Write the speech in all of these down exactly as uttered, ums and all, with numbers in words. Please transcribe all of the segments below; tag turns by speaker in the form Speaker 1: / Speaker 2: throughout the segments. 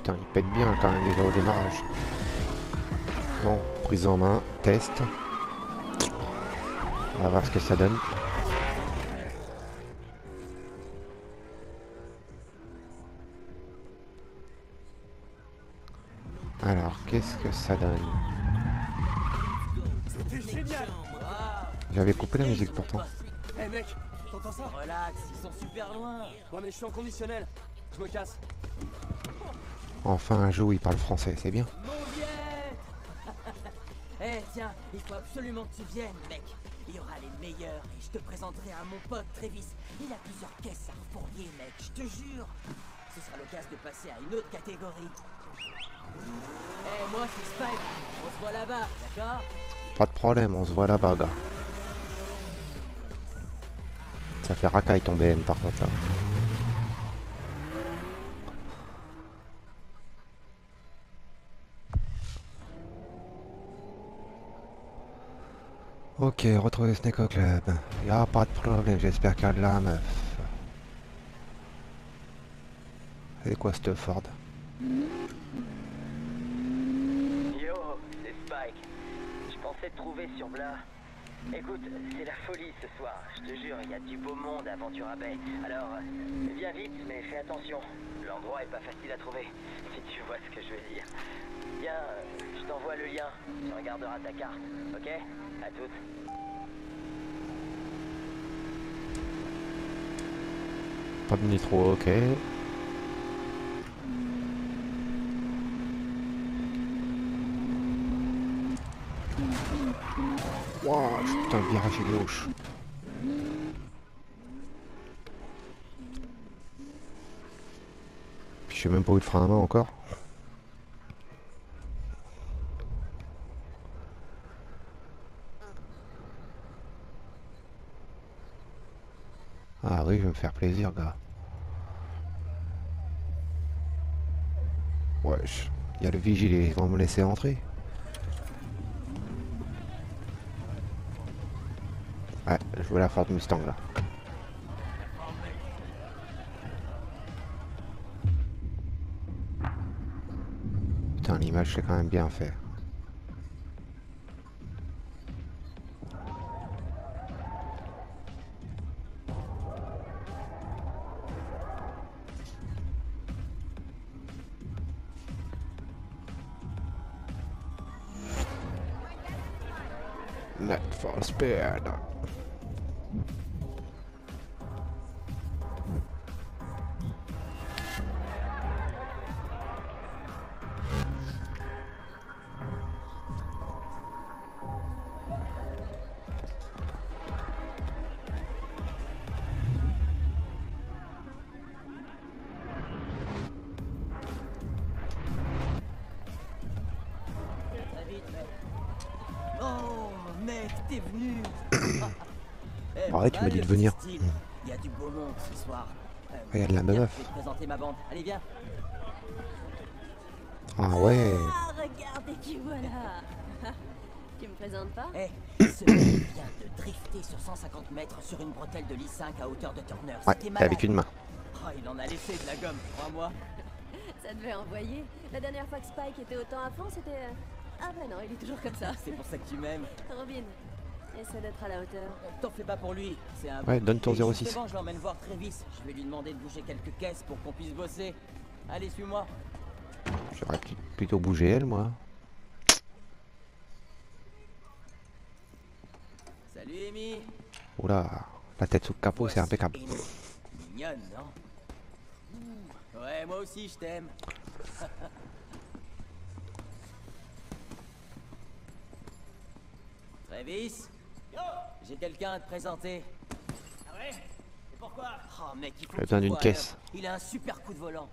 Speaker 1: putain, il pète bien quand même déjà au démarrage. Bon, prise en main, test. On va voir ce que ça donne. Alors, qu'est-ce que ça donne? J'avais coupé la musique pourtant.
Speaker 2: Eh hey mec, t'entends ça?
Speaker 3: Relax, ils sont super loin.
Speaker 2: Ouais mais je suis en conditionnel, je me casse.
Speaker 1: Enfin un jeu où il parle français, c'est bien.
Speaker 3: Mon vieux. Eh hey, tiens, il faut absolument que tu viennes, mec. Il y aura les meilleurs et je te présenterai à mon pote Travis. Il a plusieurs caisses à refourguer, mec, je te jure. Ce sera l'occasion de passer à une autre catégorie. Eh hey, moi c'est Spike, on se voit là-bas, d'accord?
Speaker 1: Pas de problème, on se voit là-bas, gars. Ça fait racaille ton B M par contre là. Ok, retrouver Snake au club. Y a pas de problème, j'espère qu'il y a de la meuf. C'est quoi cette Ford?
Speaker 4: Yo, c'est Spike. Je pensais te trouver sur Blas. Écoute, c'est la folie ce soir. Je te jure, il y a du beau monde à Ventura Bay. Alors, euh, viens vite, mais fais attention. L'endroit est pas facile à trouver, si tu vois ce que je veux dire. Viens, euh, je t'envoie le lien. Tu regarderas ta carte, ok? À toutes.
Speaker 1: Pas de nitro, ok. Wouah, putain, le virage est gauche. Puis je sais même pas où le frein à main encore. Ah oui, je vais me faire plaisir, gars. Wesh, il y a le vigile, ils vont me laisser entrer. Ouais, je veux la Ford Mustang là. Putain, l'image c'est quand même bien fait. Net for Speed.
Speaker 3: Oh, mec, t'es venu. Eh,
Speaker 1: Ouais, tu m'as dit de venir.
Speaker 3: style. Il y a du beau monde ce soir. Euh,
Speaker 1: Il y a de la
Speaker 3: viens,
Speaker 1: meuf.
Speaker 3: Je vais te présenter ma bande. Allez, viens.
Speaker 1: Ah ouais.
Speaker 5: Ah, regardez qui voilà. Tu me présentes pas?
Speaker 3: Eh, ce mec vient de drifter sur cent cinquante mètres sur une bretelle de l'I cinq à hauteur de Turner.
Speaker 1: Ouais,
Speaker 3: C'était
Speaker 1: c'est
Speaker 3: malade.
Speaker 1: avec une main.
Speaker 3: Oh, il en a laissé de la gomme, crois-moi.
Speaker 5: Ça devait envoyer. La dernière fois que Spike était autant à fond, c'était... euh, Ah bah non, il est toujours comme ça.
Speaker 3: C'est pour ça que tu m'aimes.
Speaker 5: Robin, essaie d'être à la hauteur.
Speaker 3: T'en fais pas pour lui. C'est un...
Speaker 1: Ouais, donne ton
Speaker 3: Et
Speaker 1: zéro six.
Speaker 3: justement, je l'emmène voir Travis. Je vais lui demander de bouger quelques caisses pour qu'on puisse bosser. Allez, suis-moi.
Speaker 1: J'aurais plutôt bougé elle, moi.
Speaker 3: Salut, Amy.
Speaker 1: Oula, la tête sous le capot, c'est impeccable.
Speaker 3: Amy. Mignonne, non? Ouh, ouais, moi aussi, je t'aime. Travis, j'ai quelqu'un à te présenter. Ah ouais? Et pourquoi? Oh mec, il faut
Speaker 1: J'ai
Speaker 3: que
Speaker 1: besoin
Speaker 3: tu
Speaker 1: d'une
Speaker 3: le vois,
Speaker 1: caisse.
Speaker 3: alors. Il a un super coup de volant.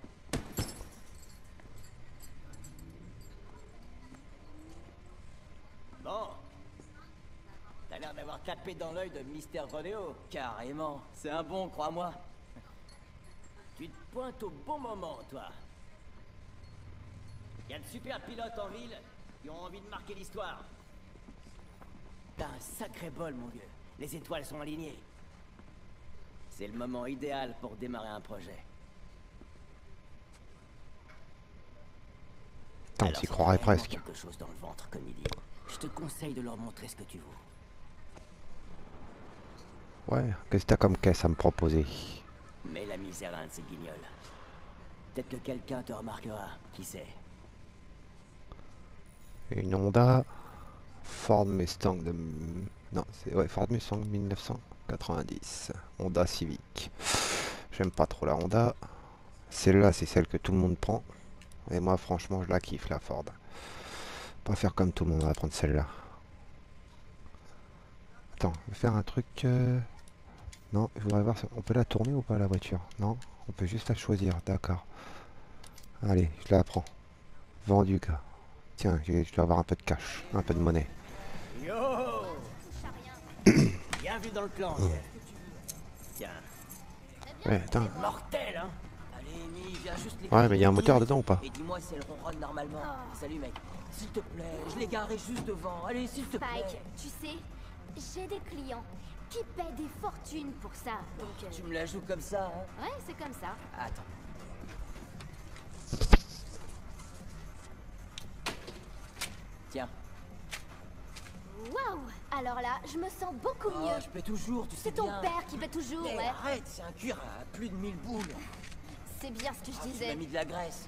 Speaker 3: Bon. T'as l'air d'avoir tapé dans l'œil de Mister Rodeo. Carrément. C'est un bon, crois-moi. Tu te pointes au bon moment, toi. Il y a de super pilotes en ville qui ont envie de marquer l'histoire. T'as un sacré bol, mon vieux. Les étoiles sont alignées. C'est le moment idéal pour démarrer un projet.
Speaker 1: Putain, on
Speaker 3: Alors,
Speaker 1: s'y
Speaker 3: si
Speaker 1: croirait
Speaker 3: t'as vraiment
Speaker 1: presque.
Speaker 3: quelque chose dans le ventre, comme il dit. Je te conseille de leur montrer ce que tu vaux.
Speaker 1: Ouais, qu'est-ce que t'as comme caisse à me proposer?
Speaker 3: Mets la misère à un de ces guignols. Peut-être que quelqu'un te remarquera, qui sait.
Speaker 1: Une Honda Ford Mustang de... Non, c'est ouais, Ford Mustang mille neuf cent quatre-vingt-dix. Honda Civic. J'aime pas trop la Honda. Celle-là, c'est celle que tout le monde prend. Et moi, franchement, je la kiffe, la Ford. Pas faire comme tout le monde, on va prendre celle-là. Attends, je vais faire un truc... euh, Non, je voudrais voir... On peut la tourner ou pas, la voiture? Non, on peut juste la choisir, d'accord. Allez, je la prends. Vendu, gars. Tiens, je je dois avoir un peu de cash, un peu de monnaie.
Speaker 3: Yo Bien vu dans le clan, chef. Tiens,
Speaker 1: Ouais, attends.
Speaker 3: mortel, hein. Allez, Amy, viens juste les
Speaker 1: Ouais, mais il y a un
Speaker 3: couilles.
Speaker 1: moteur dedans ou pas?
Speaker 3: Et dis-moi si elle ronronne normalement. Salut, mec. S'il te plaît, je l'ai garé juste devant. Allez, s'il te plaît.
Speaker 6: Spike, tu sais, j'ai des clients qui paient des fortunes pour ça. Donc, euh,
Speaker 3: Tu me la joues comme ça, hein.
Speaker 6: ouais, c'est comme ça.
Speaker 3: Attends. Tiens.
Speaker 6: Waouh! Alors là, je me sens beaucoup
Speaker 3: Oh,
Speaker 6: mieux.
Speaker 3: je paie toujours, tu sais
Speaker 6: C'est ton
Speaker 3: bien.
Speaker 6: père qui paie toujours,
Speaker 3: Eh,
Speaker 6: ouais.
Speaker 3: arrête, c'est un cuir à plus de mille boules.
Speaker 6: C'est bien ce que je
Speaker 3: Ah, tu m'as
Speaker 6: disais.
Speaker 3: mis de la graisse.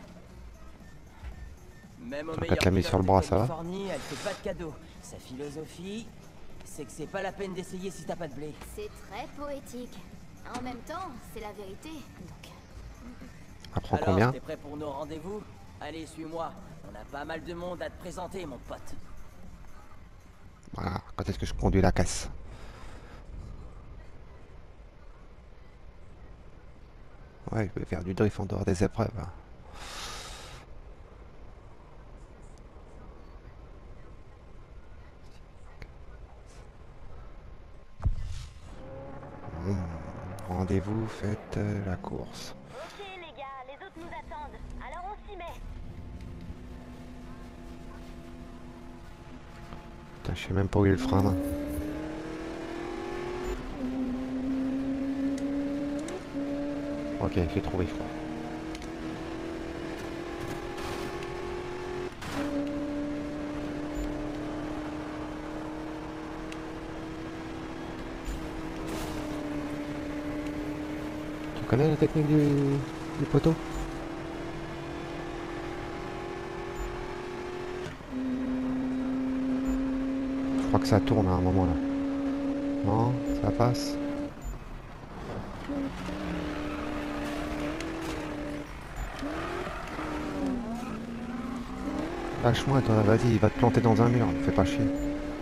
Speaker 3: Même au
Speaker 1: va
Speaker 3: meilleur
Speaker 1: te la mettre
Speaker 3: pilote
Speaker 1: sur le
Speaker 3: de
Speaker 1: bras, ça va?
Speaker 3: Californie, elle fait pas de cadeau. Sa philosophie, c'est que c'est pas la peine d'essayer si t'as pas de blé.
Speaker 6: C'est très poétique. En même temps, c'est la vérité. Donc,
Speaker 1: Apprends
Speaker 3: Alors,
Speaker 1: combien?
Speaker 3: t'es prêt pour nos rendez-vous? Allez, suis-moi. On a pas mal de monde à te présenter, mon pote.
Speaker 1: Voilà, quand est-ce que je conduis la caisse? Ouais, je vais faire du drift en dehors des épreuves. hein. Hmm, Rendez-vous, faites euh, la course.
Speaker 6: ok les gars, les autres nous attendent. Alors on s'y met.
Speaker 1: Putain, je sais même pas où est le frein à main. Ok, j'ai trouvé, je crois. Tu connais la technique du, du poteau? Je crois que ça tourne à un moment là. Non, ça passe. Lâche-moi toi, vas-y, il va te planter dans un mur, me fais pas chier.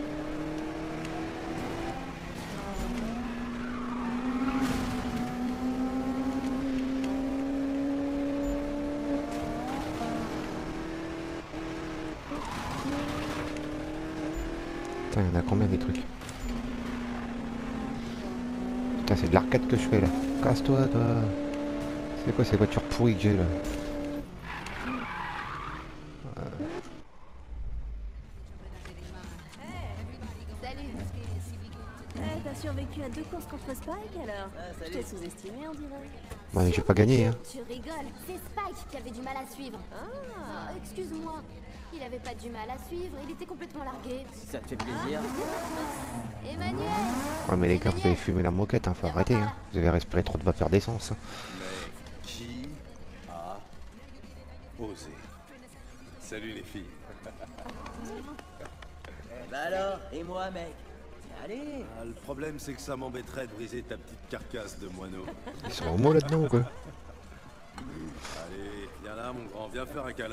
Speaker 1: Putain, il y en a combien des trucs? Putain, c'est de l'arcade que je fais là. Casse-toi, toi. C'est quoi ces voitures pourries que j'ai là?
Speaker 5: Salut. Eh, t'as survécu à deux courses contre Spike alors?
Speaker 3: Ah,
Speaker 5: Je
Speaker 3: salut.
Speaker 5: t'ai sous-estimé, on dirait.
Speaker 1: Ouais, j'ai pas gagné, hein.
Speaker 6: Tu rigoles, c'est Spike qui avait du mal à suivre.
Speaker 5: Ah,
Speaker 6: Ah, excuse-moi. Il avait pas du mal à suivre, il était complètement largué.
Speaker 3: Si ça te fait plaisir.
Speaker 6: Emmanuel!
Speaker 1: Ouais, mais les gars, vous avez fumé la moquette, hein, faut arrêter, hein. Vous avez respiré trop de vapeur d'essence. hein.
Speaker 7: Mais qui a osé? Salut les filles.
Speaker 3: Bah alors, et moi, mec? Allez.
Speaker 7: Ah, le problème, c'est que ça m'embêterait de briser ta petite carcasse de moineau.
Speaker 1: Ils sont homo là-dedans ou quoi?
Speaker 7: Allez, viens là, mon grand, viens faire un câlin.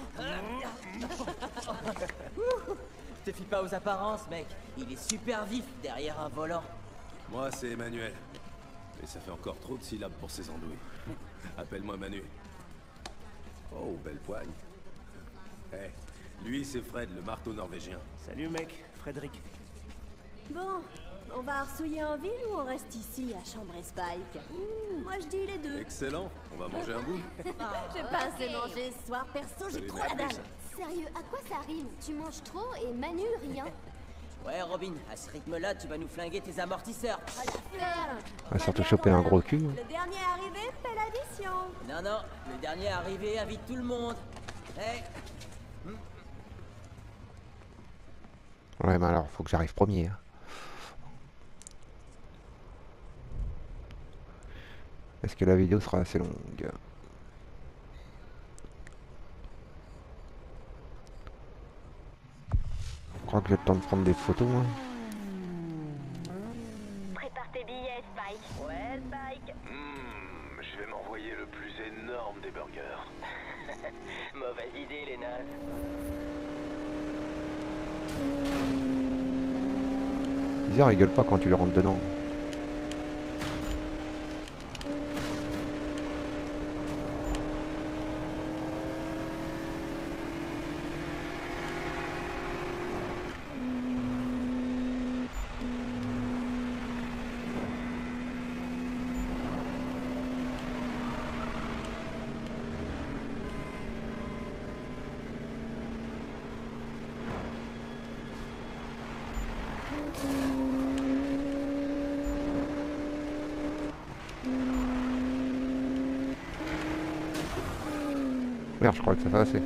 Speaker 3: Je te fie pas aux apparences, mec. Il est super vif derrière un volant.
Speaker 7: Moi, c'est Emmanuel. Mais ça fait encore trop de syllabes pour ces andouilles. Appelle-moi Manu. Oh, belle poigne. Eh, lui, c'est Fred, le marteau norvégien.
Speaker 2: Salut mec, Frédéric.
Speaker 5: bon, on va arsouiller en ville ou on reste ici à chambrer Spike? Ouh, moi je dis les deux.
Speaker 7: Excellent, on va manger un bout.
Speaker 5: J'ai pas assez mangé ce soir, perso, j'ai
Speaker 7: Salut,
Speaker 5: trop la
Speaker 7: mec.
Speaker 5: dalle.
Speaker 6: Sérieux, à quoi ça rime? Tu manges trop et Manu rien.
Speaker 3: Ouais, Robin, à ce rythme-là, tu vas nous flinguer tes amortisseurs.
Speaker 1: On va surtout choper un gros cul. hein.
Speaker 5: Le dernier arrivé fait l'addition.
Speaker 3: Non, non, le dernier arrivé invite tout le monde. Hey,
Speaker 1: Ouais, mais alors, faut que j'arrive premier. Hein. Est-ce que la vidéo sera assez longue? Je crois que j'ai le temps de prendre des photos, moi.
Speaker 6: Prépare tes billets, Spike.
Speaker 4: Ouais, Spike.
Speaker 7: Hmm, je vais m'envoyer le plus énorme des burgers.
Speaker 4: Mauvaise idée, les nazes.
Speaker 1: Bizarre, il gueule pas quand tu le rentres dedans. Merde, je crois que ça fait assez.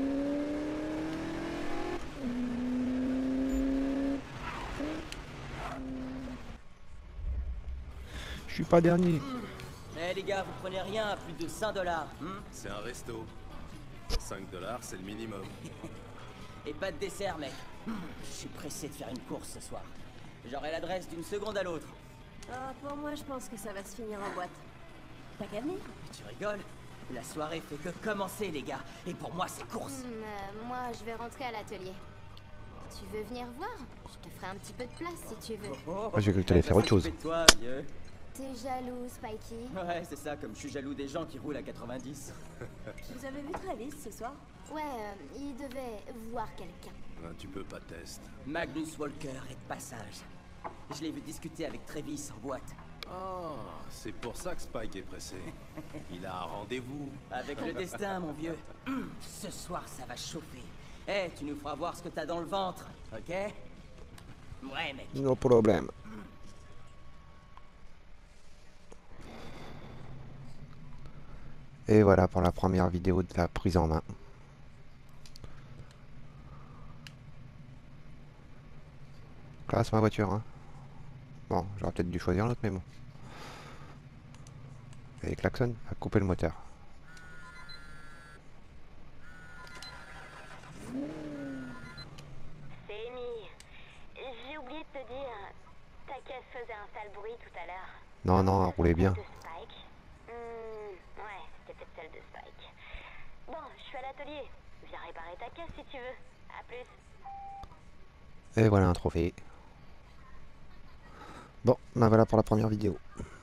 Speaker 1: Je suis pas dernier.
Speaker 3: Eh les gars, vous prenez rien à plus de cinq dollars.
Speaker 7: C'est un resto. cinq dollars, c'est le minimum.
Speaker 3: Et pas de dessert, mec. Je suis pressé de faire une course ce soir. J'aurai l'adresse d'une seconde à l'autre.
Speaker 5: Ah, pour moi, je pense que ça va se finir en boîte. T'as qu'à venir?
Speaker 3: Tu rigoles? La soirée fait que commencer, les gars. Et pour moi, c'est course.
Speaker 6: Hmm, euh, moi, je vais rentrer à l'atelier. Tu veux venir voir? Je te ferai un petit peu de place si tu veux.
Speaker 3: Oh,
Speaker 1: Moi, j'ai cru que t'allais faire autre chose.
Speaker 3: toi, vieux.
Speaker 6: T'es jaloux, Spikey?
Speaker 3: Ouais, c'est ça, comme je suis jaloux des gens qui roulent à quatre-vingt-dix.
Speaker 5: Vous avez vu Travis ce soir?
Speaker 6: Ouais, euh, il devait voir quelqu'un.
Speaker 7: Ah, tu peux pas test.
Speaker 3: Magnus Walker est de passage. Je l'ai vu discuter avec Travis en boîte.
Speaker 7: Oh, c'est pour ça que Spike est pressé. Il a un rendez-vous.
Speaker 3: Avec le destin, mon vieux. Hum, Ce soir, ça va chauffer. Eh, tu nous feras voir ce que t'as dans le ventre, ok? Ouais, mec.
Speaker 1: No problème. Et voilà pour la première vidéo de la prise en main. Classe ma voiture, hein. Bon, j'aurais peut-être dû choisir l'autre, mais bon. Et klaxon, à couper le moteur.
Speaker 6: C'est Amy. J'ai oublié de te dire, ta caisse faisait un sale bruit tout à l'heure.
Speaker 1: Non, non, elle roulait bien.
Speaker 6: De Spike. Hmm, ouais, c'était peut-être celle de Spike. Bon, je suis à l'atelier. Viens réparer ta caisse si tu veux. À plus.
Speaker 1: Et voilà un trophée. Bon, ben voilà pour la première vidéo.